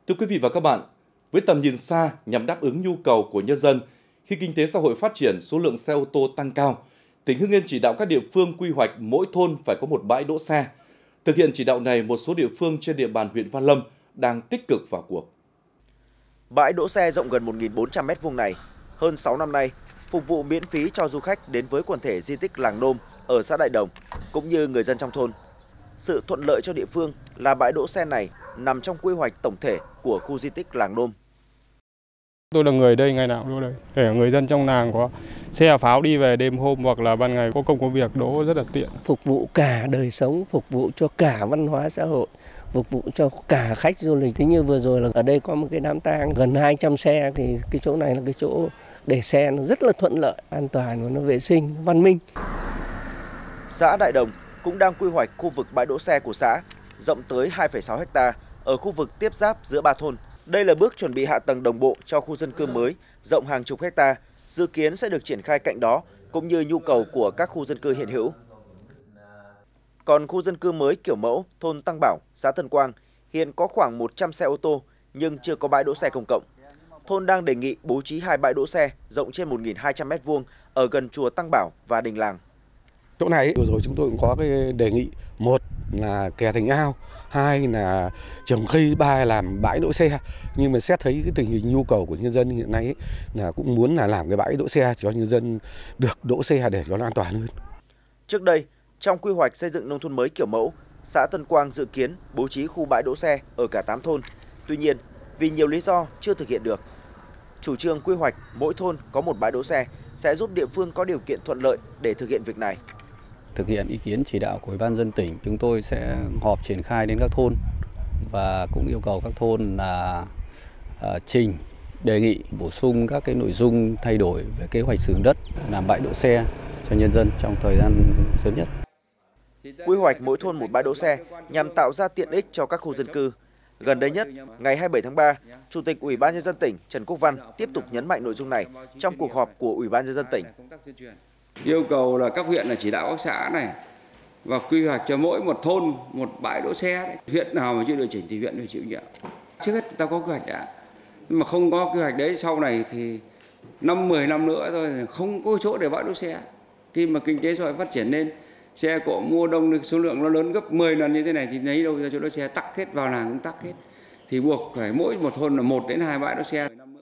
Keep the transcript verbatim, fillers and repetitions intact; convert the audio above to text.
Thưa quý vị và các bạn, với tầm nhìn xa nhằm đáp ứng nhu cầu của nhân dân, khi kinh tế xã hội phát triển, số lượng xe ô tô tăng cao, tỉnh Hưng Yên chỉ đạo các địa phương quy hoạch mỗi thôn phải có một bãi đỗ xe. Thực hiện chỉ đạo này, một số địa phương trên địa bàn huyện Văn Lâm đang tích cực vào cuộc. Bãi đỗ xe rộng gần một nghìn bốn trăm mét vuông này, hơn sáu năm nay, phục vụ miễn phí cho du khách đến với quần thể di tích Làng Nôm ở xã Đại Đồng, cũng như người dân trong thôn. Sự thuận lợi cho địa phương là bãi đỗ xe này nằm trong quy hoạch tổng thể của khu di tích Làng Nôm. Tôi là người đây ngày nào cũng đỗ đây, để người dân trong làng có xe pháo đi về đêm hôm hoặc là ban ngày có công có việc đỗ rất là tiện. Phục vụ cả đời sống, phục vụ cho cả văn hóa xã hội, phục vụ cho cả khách du lịch. Thế như vừa rồi là ở đây có một cái đám tang gần hai trăm xe, thì cái chỗ này là cái chỗ để xe nó rất là thuận lợi, an toàn và nó vệ sinh, văn minh. Xã Đại Đồng cũng đang quy hoạch khu vực bãi đỗ xe của xã rộng tới hai phẩy sáu héc ta ở khu vực tiếp giáp giữa ba thôn. Đây là bước chuẩn bị hạ tầng đồng bộ cho khu dân cư mới rộng hàng chục hecta, dự kiến sẽ được triển khai cạnh đó cũng như nhu cầu của các khu dân cư hiện hữu. Còn khu dân cư mới kiểu mẫu thôn Tăng Bảo, xã Tân Quang hiện có khoảng một trăm xe ô tô nhưng chưa có bãi đỗ xe công cộng. Thôn đang đề nghị bố trí hai bãi đỗ xe rộng trên một nghìn hai trăm mét vuông ở gần chùa Tăng Bảo và đình làng. Chỗ này vừa rồi chúng tôi cũng có cái đề nghị, một là kè thành ao, hai là trồng cây, ba làm bãi đỗ xe. Nhưng mà xét thấy cái tình hình nhu cầu của nhân dân hiện nay ấy, là cũng muốn là làm cái bãi đỗ xe cho nhân dân được đỗ xe để cho nó an toàn hơn. Trước đây, trong quy hoạch xây dựng nông thôn mới kiểu mẫu, xã Tân Quang dự kiến bố trí khu bãi đỗ xe ở cả tám thôn. Tuy nhiên, vì nhiều lý do chưa thực hiện được. Chủ trương quy hoạch mỗi thôn có một bãi đỗ xe sẽ giúp địa phương có điều kiện thuận lợi để thực hiện việc này. Thực hiện ý kiến chỉ đạo của Ủy ban nhân dân tỉnh, chúng tôi sẽ họp triển khai đến các thôn và cũng yêu cầu các thôn là uh, trình đề nghị bổ sung các cái nội dung thay đổi về kế hoạch sử dụng đất làm bãi đỗ xe cho nhân dân trong thời gian sớm nhất. Quy hoạch mỗi thôn một bãi đỗ xe nhằm tạo ra tiện ích cho các khu dân cư. Gần đây nhất, ngày hai mươi bảy tháng ba, Chủ tịch Ủy ban nhân dân tỉnh Trần Quốc Văn tiếp tục nhấn mạnh nội dung này trong cuộc họp của Ủy ban nhân dân tỉnh. Yêu cầu là các huyện là chỉ đạo các xã này và quy hoạch cho mỗi một thôn một bãi đỗ xe đấy. Huyện nào mà chưa điều chỉnh thì huyện phải chịu nhiệm. Trước hết ta có quy hoạch đã, nhưng mà không có quy hoạch đấy sau này thì năm mười năm nữa thôi không có chỗ để bãi đỗ xe. Khi mà kinh tế xã hội phát triển lên, xe cộ mua đông, số lượng nó lớn gấp mười lần như thế này thì lấy đâu ra chỗ đỗ xe, tắc hết, vào làng cũng tắc hết. Thì buộc phải mỗi một thôn là một đến hai bãi đỗ xe.